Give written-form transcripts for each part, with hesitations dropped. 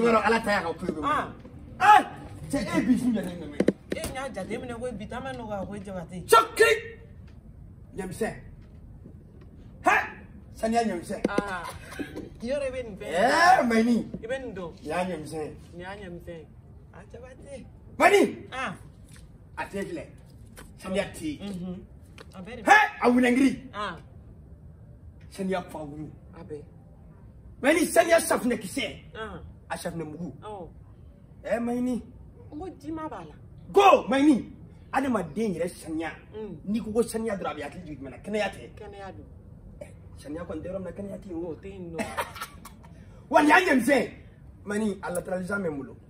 dɔrɔn ala ta y'a ka ko ye cɛ e bi sun jate ɲamɛ e ɲ'a jateminɛ ko bi taa ma nɔgɔ a ko jabate cɔkiri ɲamisɛn hɛ saniya ɲamisɛn yɔrɔ i bɛ nin fɛn Mayni i bɛ nin dɔn nin y'a ɲamisɛn nin y'a ɲamisɛn a jabate Mayni a tɛ filɛ saniya tɛ yen a bɛ de hɛ a wulɛngiri saniya fawuru a bɛ Mayni saniya safunɛ kisɛ a safunɛ mugu Mayni n ko jima b'a la ko Mayni adamaden yɛrɛ saniya n'i ko saniya dɔrɔn a bɛ hakili jigin jumɛn na kɛnɛya tɛ kɛnɛya don saniya kɔni tɛ yɔrɔ min na kɛnɛya tɛ yen o tɛ yen nɔ wa nin y'a ɲamisɛn Mayni a lataralisan bɛ n bolo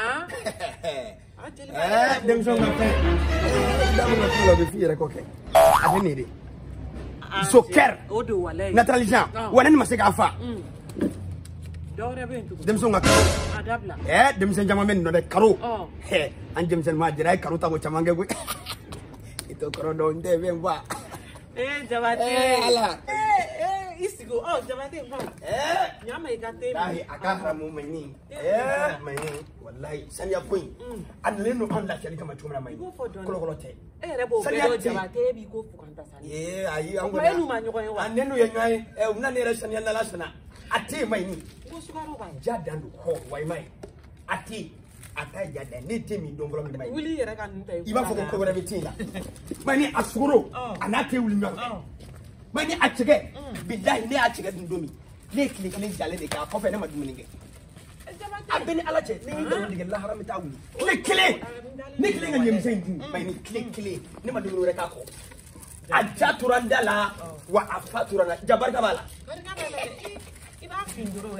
denmisɛnw ka fɛn damu ka kuma la o bɛ f'i yɛrɛ kɔ kɛ a bɛ nin de so kɛr naturalisan wa ne ma se k'a fa denmisɛnw ka karo denmisɛn caman bɛ nin nɔ dɛ karo an denmisɛnnin ma jɛra a ye karo ta ko caman kɛ koyi i t'o kɔrɔ dɔn n tɛ fɛn fa jabate ala i sigi jabate n fa ɲa ma i ka te a ka haramu Mayni Mayni wallahi saniya ko in a nalen don an lafiyali kama cogo min na Mayni kɔlɔkɔlɔ tɛ e yɛrɛ b'o bɛɛ dɔn jabate e b'i ko fuganta saniya ayi an ko e n'u ma ɲɔgɔn ye wa a ne n'u ye ɲɔgɔn ye u bɛna ne yɛrɛ saniya lala sana a tɛ yen Mayni ko sukaro b'a ye ja dan don wa i ma ye a tɛ yen a ta ja dan ne tɛ min dɔn fɔlɔ min Mayni wuli yɛrɛ ka nin ta i b'a fɔ ko ko wɛrɛ bɛ tɛ yen la Mayni a sukoro a n'a tɛ wuli ɲɔgɔn fɛ Mayni a cɛkɛ bilahi ne y'a cɛkɛ dun don min ne ye tile kelen jalen de kɛ a kɔfɛ ne ma dumuni kɛ a bɛ ni ala cɛ ne ye nkalon tigɛ lahara min t'a wuli tile kelen ne kelen ka ɲɛmisɛn dun Mayni tile kelen ne ma dumuni wɛrɛ k'a kɔ a ja tora n da la wa a fa tora n na ja barika b'a la i b'a fin dɔrɔn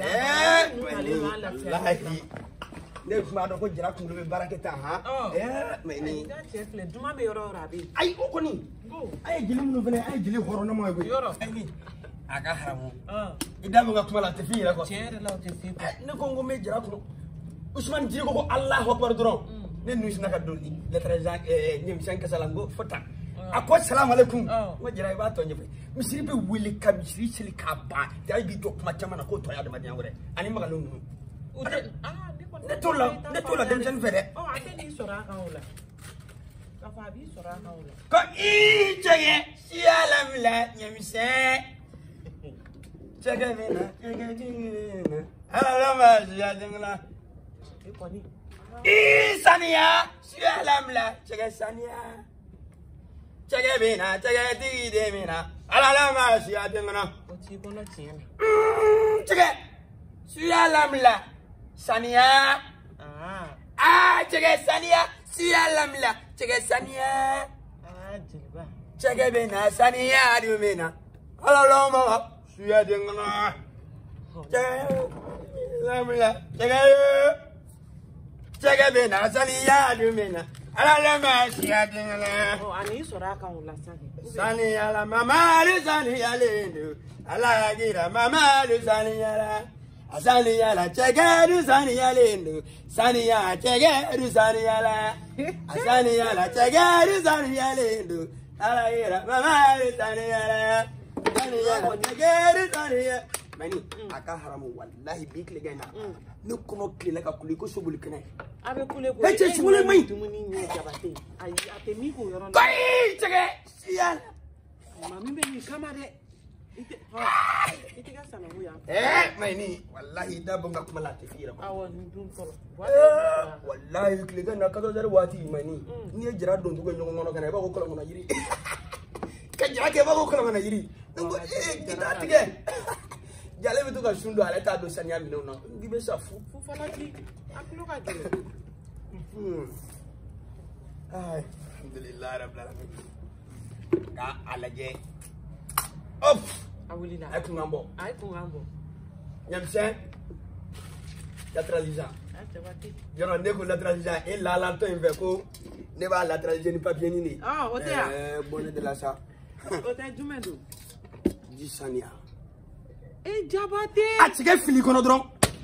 lahi ne tun b'a dɔn ko jara kunkolo bɛ baara kɛ tan Mayni cɛ filɛ duman bɛ yɔrɔ o yɔrɔ a bɛ yen ayi o kɔni a ye jeli minnu fana a ye jeli hɔrɔnama ye koyi yɔrɔ a ka haramu i da min ka kuma la a tɛ f'i yɛrɛ kɔ tiɲɛ yɛrɛ la o tɛ f'i kɔ ne ko n ko n bɛ jara kɔnɔ Usumani Jire ko Alahu Akbar dɔrɔn ne nun sinna ka don lettrage ɲɛmisɛn kasa la n ko fo tan a ko salamu alaikum n ko jara i b'a tɔ ɲɛfɛ misiri bɛ wuli ka misiri seli k'a ban jara b'i jɔ kuma caman na k'o tɔ ye adamadenya wɛrɛ ani magalenw ninnu ne t'o la denmisɛnnin fɛ dɛ a tɛ n'i sɔrɔ a kan o la k'a fɔ a b'i sɔrɔ a kan o la ko i cɛkɛ siya lamila ɲɛmisɛn cɛkɛ bɛ na cɛkɛ jigin na ala ma siya dengala i kɔni i saniya siya lamila cɛkɛ saniya cɛkɛ bɛ na cɛkɛ tigi de bɛ na ala ma siya dengala o t'i kɔnɔ tiɲɛ na cɛkɛ siya lamila saniya cɛkɛ saniya siya lamila cɛkɛ saniya jeliba cɛkɛ bɛ na saniya de bɛ na ala ma siya dengala cɛkɛ lamila cɛkɛ bɛ na saniya de bɛ na ala ma siya dengala ani sɔrɔ a kan o la saniya la mamadu saniyalen don ala gira mamadu saniyala saniyala cɛkɛ saniyalen don saniya cɛkɛ saniyala saniyala cɛkɛ saniyalen don ala gira mamadu saniyala saniyala cɛkɛ saniya Mayni a ka haramu wallahi bi tile na ne kɔnɔ tilela ka kule ko soboli kɛnɛ a bɛ kule ko e cɛ sugule maɲi dumuni ye jabate ayi a tɛ min k'o yɔrɔ la bayi cɛkɛ siya maa min bɛ nin kama dɛ i tɛ ka sanamu yan Mayni wallahi da bɔ n ka kuma la a tɛ f'i yɛrɛ kɔ awɔ nin dun fɔlɔ wallahi tile na 14h waati Mayni n'i ye jara don cogo ɲɔgɔn kɔnɔ ka na i b'a ko kɔlɔn kɔnɔ yiri ka jara kɛ i b'a ko kɔlɔn kɔnɔ yiri ne ko kita tigɛ jale bɛ to ka sun don ale t'a don saniya minɛnw na i bɛ sa fu fɔlɔ di a tulo ka gɛlɛn alhamdulilayi rabbil alamin k'a lajɛ a wulila a ye kunkan bɔ ɲɛmisɛn latralisan yɔrɔ ne ko latralisan e laalatɔ in fɛ ko ne b'a latraliser ni papier ni de ye o tɛ yan bon ne de la sa o tɛ jumɛn don ji saniya jabate a tigɛ fili kɔnɔ dɔrɔn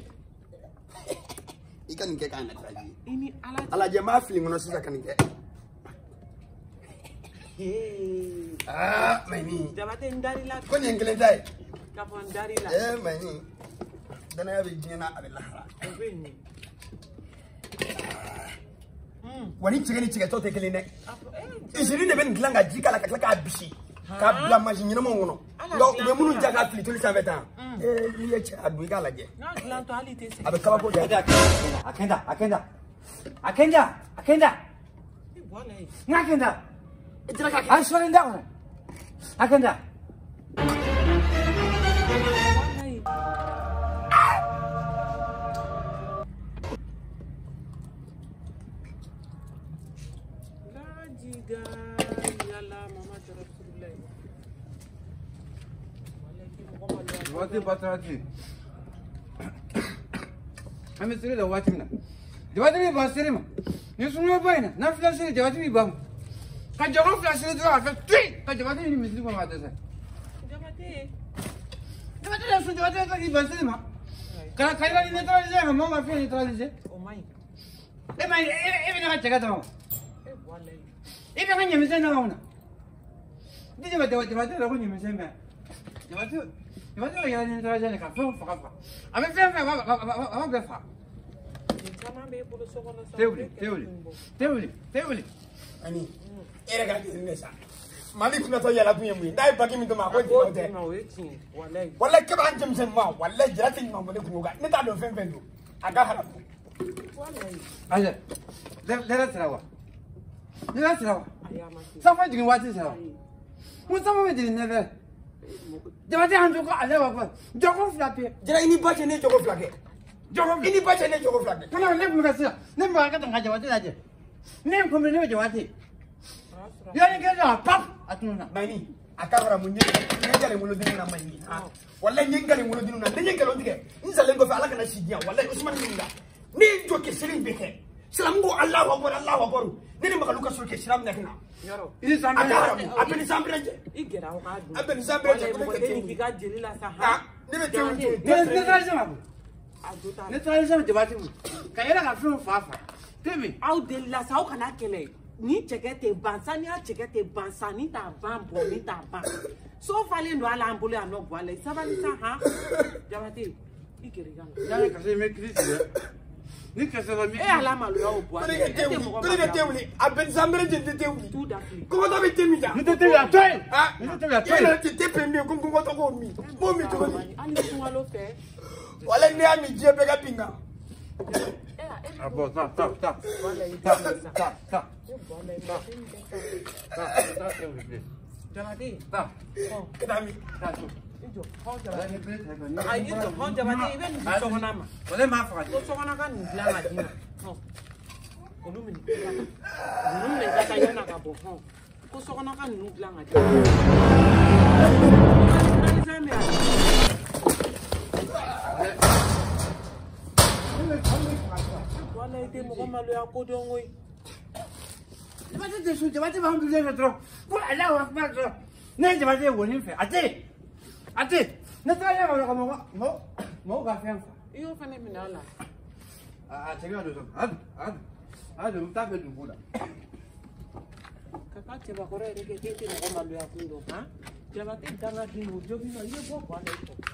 i ka nin kɛ k'a latraliser i ni ala jɛ n b'a fili kɔnɔ sisan ka nin kɛ Mayni jabate n dari la ko nin kelen ta ye k'a fɔ n dari la Mayni danaya bɛ diɲɛ na a bɛ lahara Wani chicken chicken to take line. Isiri ne ben glanga jika la ka bishi. Ka bla machine no mo. Lo me munu jaga fli to li saveta. Ni ye cha adu ga la je. Na glan to ali te se. Abe ka ko ja. Akenda. Voilà. Nakenda. Itira ka. I'm sorry down. Akenda. What about you? I'm a student of watching them. The water was cinema. You saw no brain, not flashing the water bomb. Can you go flash it after 3? Can you want to miss you? What is it? The water is the cinema. Can I neutralize a moment of neutralize? Oh my. Am I even a check it out? Even when you miss an owner. Did you what you when you miss him? You want to get into a phone for cover. I'm a friend of the farm. Tell me. Ani. Era ga nesa. Malik na to yala buye mu. Dai bagi mi to ma ko ti o te. Wallahi ke ban jam sen ma. Wallahi jira tin ma mo de ku ga. Ni ta do fen fen do. Aga haram. Wallahi. Aja. Let's rawa. Let's rawa. Safa jigin wati sawa. Mo sama me jigin never. Jabate han joko ala wa. Joko flape. Jira ini ba che ne jogo flake. Ini ba che ne jogo flake. Kana ne mu ga sa. Ne mu ga ta ga jawate la je. Ne ko me ne jawate. Ya ni ga ja pap atuna. Mani akabara munye ngale mulo dinu na mani. Wallahi ngale mulo dinu na. Ne ngale ondige. Insale ngo fa ala kana shidia. Wallahi Usman ninga. Ni joke sirin beke. Salam go Allahu akbar. Ne maka luka surke siram nekna. Yaro. Ini sampai Apeni sambre je. Igera o ka du. Apeni sambre je ko Ke ni ga jeli la sa ha. ha. Ne be tewu. ne trai sama. Aduta. Ne trai sama jawate mu. Kayela ka fun fafa. Temi. Au de la sa o kana kele. Ni chekete bansa ni a chekete bansa ni ta ban bo ni ta ban. So fale ndo ala ambule ano bo ala. Sabali sa ha. Jawate. Igera ga. Ya ka se me krisi. Ni ka se mi. Ala malu ya o bo ala. Kone tewu. Apeni sambre je tewu. Tout d'Afrique. Comment ça veut temi da? Ni te ya toy. Ah, Ni te ya tu es toy. te pembe ko to ko mi. Mo mi to mi. Ali ko lo fe. Wala ni ami je be ka pinga. Abo ta. Jawate. Ta. Kedami. Ta. Ijo. Ho Ada jawate. ni plate ha ni. Ai ijo ho jawate even ni sokona ma. Ole ma fa. Ko sokona kan ni la ma dina. Ho. Olumini. Olumini zaka yana ka bo ho. Ko sokona kan ni la ma dina. Wala ite mo ko malu ya ko dongoi. Jawate ba hundu le tro. Ko ala wa fa tro. Ne jawate woni fe. Ate. Ne trai ya ko mo ga fe. Iyo fane minala. Chega do. Ad mta be dubula. Kaka cheba kore ke ke ko malu ya kundo ha. Jawate danga dinu jogi no ye bo kwa na ito.